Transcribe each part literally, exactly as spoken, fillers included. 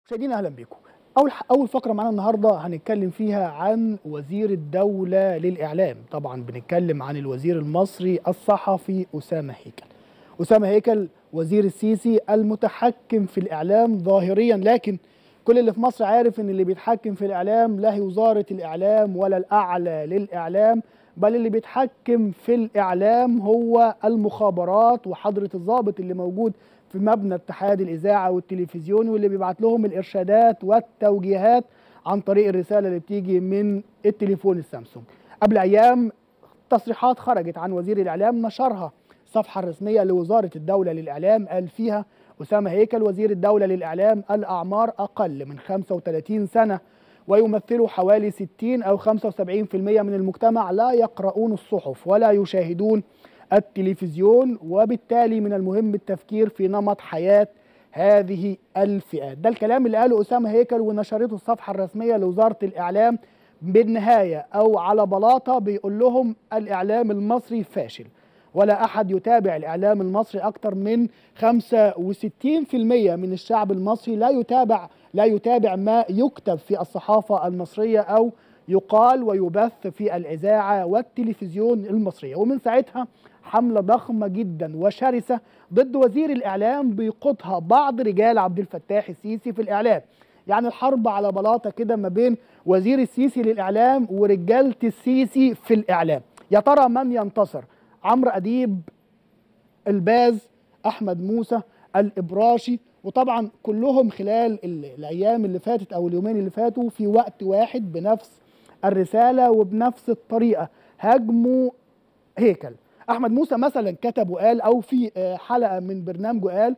مشاهدينا اهلا بكم. اول اول فقره معانا النهارده هنتكلم فيها عن وزير الدوله للاعلام، طبعا بنتكلم عن الوزير المصري الصحفي اسامه هيكل. اسامه هيكل وزير السيسي المتحكم في الاعلام ظاهريا، لكن كل اللي في مصر عارف ان اللي بيتحكم في الاعلام لا هي وزاره الاعلام ولا الاعلى للاعلام، بل اللي بيتحكم في الاعلام هو المخابرات وحضره الضابط اللي موجود في مبنى اتحاد الإذاعة والتلفزيون، واللي بيبعت لهم الإرشادات والتوجيهات عن طريق الرسالة اللي بتيجي من التليفون السامسونج. قبل أيام تصريحات خرجت عن وزير الإعلام نشرها الصفحة الرسمية لوزارة الدولة للإعلام، قال فيها أسامة هيكل وزير الدولة للإعلام الأعمار أقل من خمسة وثلاثين سنة ويمثلوا حوالي ستين أو خمسة وسبعين بالمئة من المجتمع لا يقرؤون الصحف ولا يشاهدون التلفزيون، وبالتالي من المهم التفكير في نمط حياة هذه الفئات. ده الكلام اللي قاله أسامة هيكل ونشرته الصفحة الرسمية لوزارة الإعلام. بالنهاية أو على بلاطة بيقول لهم الإعلام المصري فاشل، ولا أحد يتابع الإعلام المصري. أكثر من خمسة وستين بالمئة من الشعب المصري لا يتابع لا يتابع ما يكتب في الصحافة المصرية أو يقال ويبث في الإذاعة والتلفزيون المصرية. ومن ساعتها حملة ضخمة جدا وشرسة ضد وزير الإعلام بيقودها بعض رجال عبد الفتاح السيسي في الإعلام. يعني الحرب على بلاطة كده ما بين وزير السيسي للإعلام ورجالة السيسي في الإعلام. يا ترى من ينتصر؟ عمرو أديب، الباز، أحمد موسى، الإبراشي، وطبعا كلهم خلال الأيام اللي فاتت أو اليومين اللي فاتوا في وقت واحد بنفس الرسالة وبنفس الطريقة هاجموا هيكل. أحمد موسى مثلا كتب وقال، أو في حلقة من برنامجه قال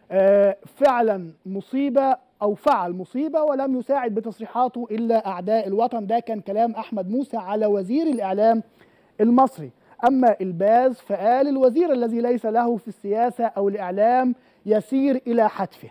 فعلا مصيبة أو فعل مصيبة ولم يساعد بتصريحاته إلا أعداء الوطن. ده كان كلام أحمد موسى على وزير الإعلام المصري. أما الباز فقال الوزير الذي ليس له في السياسة أو الإعلام يسير إلى حتفه.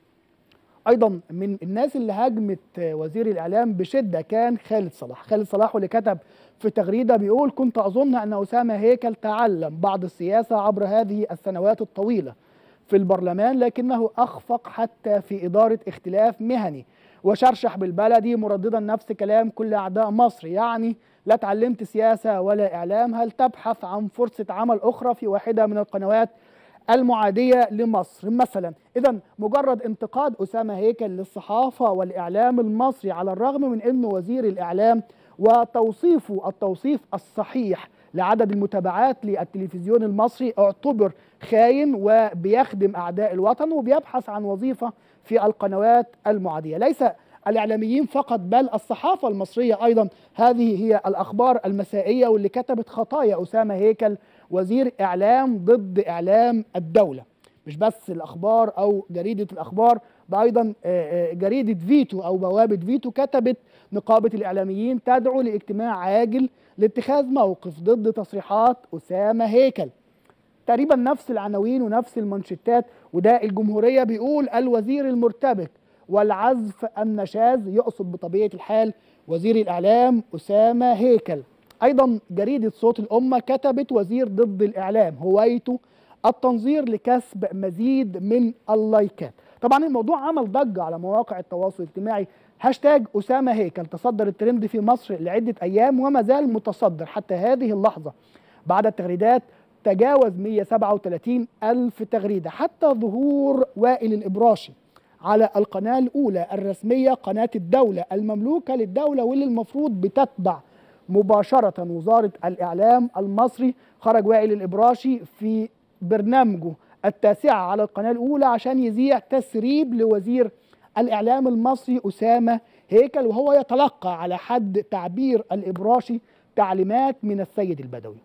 أيضا من الناس اللي هاجمت وزير الإعلام بشدة كان خالد صلاح. خالد صلاح واللي كتب في تغريدة بيقول: كنت أظن أن أسامة هيكل تعلم بعض السياسة عبر هذه السنوات الطويلة في البرلمان، لكنه أخفق حتى في إدارة اختلاف مهني وشرشح بالبلدي مرددا نفس كلام كل أعداء مصر. يعني لا تعلمت سياسة ولا إعلام، هل تبحث عن فرصة عمل أخرى في واحدة من القنوات المعادية لمصر مثلا؟ إذا مجرد انتقاد أسامة هيكل للصحافة والإعلام المصري على الرغم من أنه وزير الإعلام وتوصيفه التوصيف الصحيح لعدد المتابعات للتلفزيون المصري اعتبر خاين وبيخدم أعداء الوطن وبيبحث عن وظيفة في القنوات المعادية. ليس الإعلاميين فقط بل الصحافة المصرية أيضا هذه هي الأخبار المسائية واللي كتبت خطايا أسامة هيكل وزير إعلام ضد إعلام الدولة. مش بس الأخبار أو جريدة الأخبار، ده أيضا جريدة فيتو أو بوابة فيتو كتبت: نقابة الإعلاميين تدعو لاجتماع عاجل لاتخاذ موقف ضد تصريحات أسامة هيكل. تقريبا نفس العناوين ونفس المنشطات. وده الجمهورية بيقول: الوزير المرتبك والعزف النشاز، يقصد بطبيعة الحال وزير الإعلام أسامة هيكل. أيضا جريدة صوت الأمة كتبت: وزير ضد الإعلام هوايته التنظير لكسب مزيد من اللايكات. طبعا الموضوع عمل ضجة على مواقع التواصل الاجتماعي. هاشتاج أسامة هيكل تصدر الترند في مصر لعدة أيام وما زال متصدر حتى هذه اللحظة. بعد التغريدات تجاوز مئة وسبعة وثلاثين ألف تغريدة، حتى ظهور وائل الإبراشي على القناة الأولى الرسمية قناة الدولة المملوكة للدولة واللي المفروض بتتبع مباشرة وزارة الإعلام المصري. خرج وائل الإبراشي في برنامجه التاسعة على القناة الأولى عشان يذيع تسريب لوزير الإعلام المصري أسامة هيكل، وهو يتلقى على حد تعبير الإبراشي تعليمات من السيد البدوي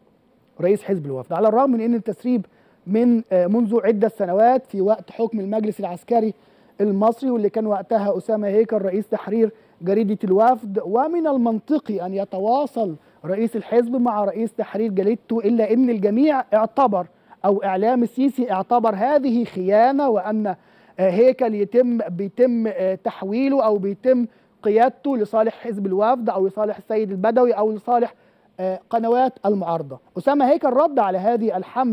رئيس حزب الوفد. على الرغم من أن التسريب من منذ عدة سنوات في وقت حكم المجلس العسكري المصري واللي كان وقتها أسامة هيكل رئيس تحرير جريدة الوفد، ومن المنطقي أن يتواصل رئيس الحزب مع رئيس تحرير جريدته، إلا أن الجميع اعتبر أو إعلام السيسي اعتبر هذه خيانة، وأن هيكل يتم بيتم تحويله أو بيتم قيادته لصالح حزب الوفد أو لصالح السيد البدوي أو لصالح قنوات المعارضة. أسامة هيكل رد على هذه الحملة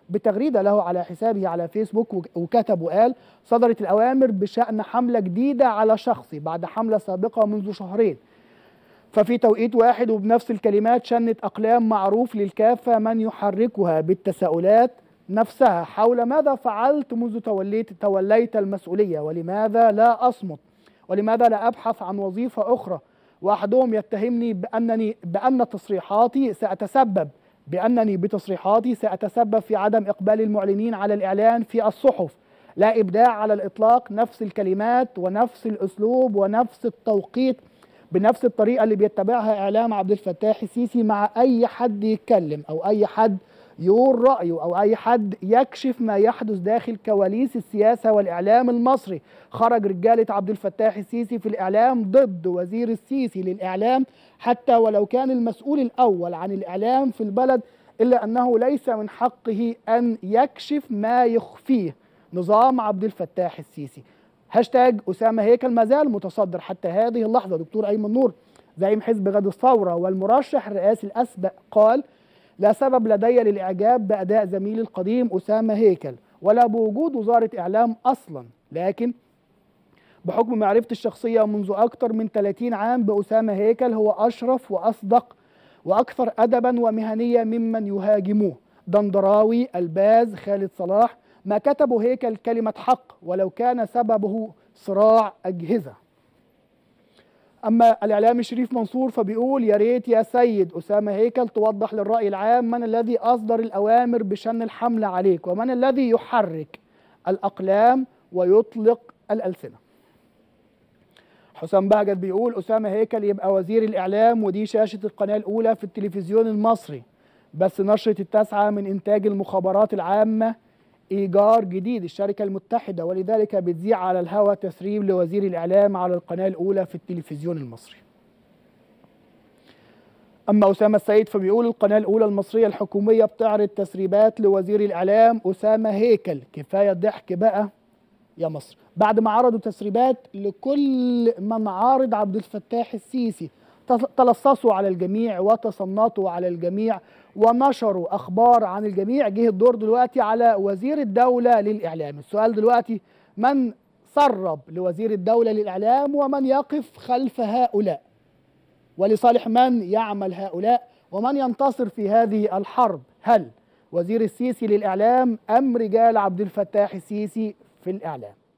بتغريدة له على حسابه على فيسبوك، وكتب وقال: صدرت الأوامر بشأن حملة جديدة على شخصي بعد حملة سابقة منذ شهرين، ففي توقيت واحد وبنفس الكلمات شنت أقلام معروف للكافة من يحركها بالتساؤلات نفسها حول ماذا فعلت منذ توليت توليت المسؤولية، ولماذا لا أصمت، ولماذا لا أبحث عن وظيفة أخرى. وأحدهم يتهمني بأنني بأن تصريحاتي سأتسبب بأنني بتصريحاتي سأتسبب في عدم إقبال المعلنين على الإعلان في الصحف. لا إبداع على الإطلاق، نفس الكلمات ونفس الأسلوب ونفس التوقيت بنفس الطريقة اللي بيتبعها إعلام عبد الفتاح السيسي مع أي حد يتكلم أو أي حد يقول رأيه أو أي حد يكشف ما يحدث داخل كواليس السياسة والإعلام المصري. خرج رجالة عبد الفتاح السيسي في الإعلام ضد وزير السيسي للإعلام، حتى ولو كان المسؤول الأول عن الإعلام في البلد، إلا أنه ليس من حقه أن يكشف ما يخفيه نظام عبد الفتاح السيسي. هاشتاج أسامة هيكل ما زال متصدر حتى هذه اللحظة. دكتور أيمن نور زعيم حزب غد الثورة والمرشح الرئاسي الأسبق قال: لا سبب لدي للإعجاب بأداء زميلي القديم أسامة هيكل ولا بوجود وزارة إعلام أصلا، لكن بحكم معرفتي الشخصية منذ أكثر من ثلاثين عام بأسامة هيكل، هو أشرف وأصدق وأكثر أدبا ومهنية ممن يهاجموه. دندراوي، الباز، خالد صلاح، ما كتبوا هيكل كلمة حق ولو كان سببه صراع أجهزة. أما الإعلامي شريف منصور فبيقول: يا ريت يا سيد أسامة هيكل توضح للرأي العام من الذي أصدر الأوامر بشن الحملة عليك، ومن الذي يحرك الأقلام ويطلق الألسنة. حسام بهجت بيقول: أسامة هيكل يبقى وزير الإعلام ودي شاشة القناة الأولى في التلفزيون المصري، بس نشرة التاسعة من إنتاج المخابرات العامة إيجار جديد الشركة المتحدة، ولذلك بتذيع على الهواء تسريب لوزير الإعلام على القناة الأولى في التلفزيون المصري. أما أسامة السيد فبيقول: القناة الأولى المصرية الحكومية بتعرض تسريبات لوزير الإعلام أسامة هيكل، كفاية ضحك بقى يا مصر. بعد ما عرضوا تسريبات لكل من عارض عبد الفتاح السيسي، تلصصوا على الجميع وتصنطوا على الجميع ونشروا أخبار عن الجميع، جه الدور دلوقتي على وزير الدولة للإعلام. السؤال دلوقتي: من سرب لوزير الدولة للإعلام ومن يقف خلف هؤلاء؟ ولصالح من يعمل هؤلاء؟ ومن ينتصر في هذه الحرب؟ هل وزير السيسي للإعلام أم رجال عبد الفتاح السيسي في الإعلام؟